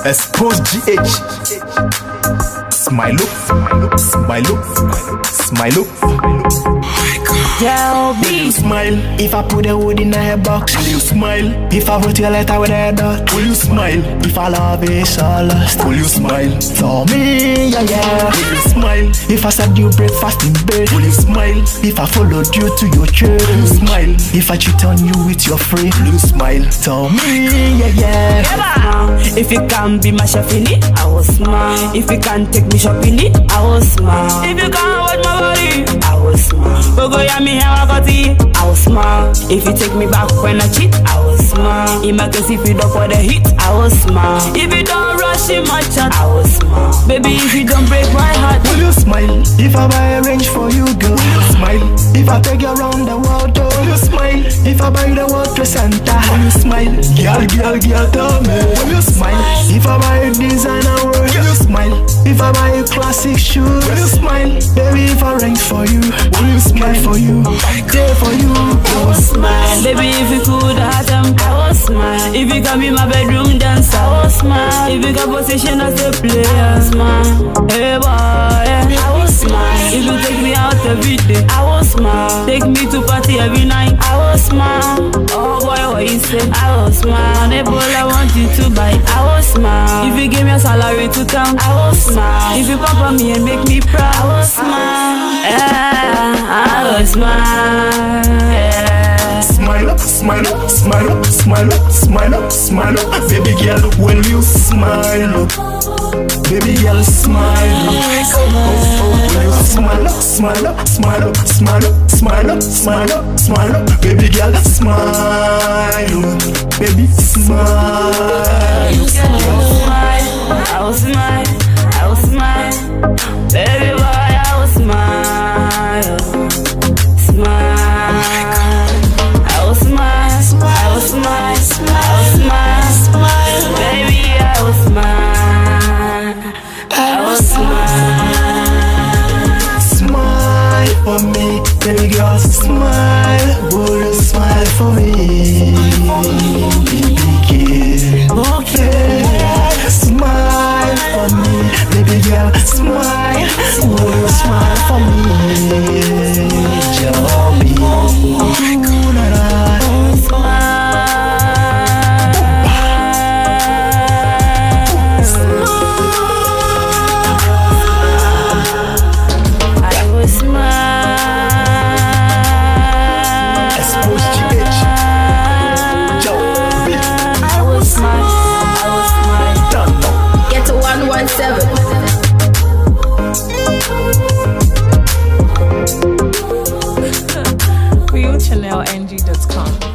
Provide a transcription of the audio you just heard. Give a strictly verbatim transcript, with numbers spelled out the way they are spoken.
Xpose G H. Smile up, smile up, smile up. Tell Will you smile if I put a wood in a box? Will you smile if I wrote your letter with a dot? Will you smile if I love is all lost? Will you smile for me? Yeah, yeah. Will you smile if I served you breakfast in bed? Will you smile if I followed you to your church? Will you smile if I cheat on you with your friend? Will you smile for me? Yeah, yeah. yeah. If you can't be my chef in it, I will smile. If you can't take me shopping it, I will smile. If you can't watch my body, I will smile. Go go ya me here I got it, I will smile. If you take me back when I cheat, I will smile. In my case if you don't for the hit, I will smile. If you don't rush in my chat, I will smile. Baby if you don't break my heart, will you smile if I buy a range for you, girl? Will you smile if I take you around the world, oh? Will you smile if I buy the world to Santa? Will you smile, girl, girl, girl, tell me? Will you smile if I buy a designer work? Will you smile if I buy a classic shoes? Will you smile, baby, if I range for you? Will you smile for you, there for you? I will smile. Baby if you could have them, I will smile. If you can be my bedroom dancer, I will smile. If you got position as a player, smile. Hey boy, I will smile. If you take me out every day, I will smile. Take me to party every night, I will smile. Oh boy, what you say? I will smile. The ball I want you to buy, I will smile. If you give me a salary to count, I will smile. If you pop on me and make me proud, I will smile. Yeah, I will smile. Yeah. Smile up, smile up, smile up, smile up, smile up, smile up. Baby girl, when you smile up, baby girl, smile up. When you smile up, smile up, smile up, smile up, smile up, smile up, smile up. Baby girl, smile up, baby, smile. I will smile, I will smile, baby boy, I will smile, smile. I will smile, I will smile, I will smile, baby, I will smile, I will smile. Smile for me, baby girl, smile. Will you smile for me, baby girl? Okay. Smile for me, baby girl, smile. Will you smile for me, Joby? Ooh, la, la. I will smile. Xpose G H. Joby. I will smile. I will smile. Done now. Get to one one seven. brewed channel N G dot com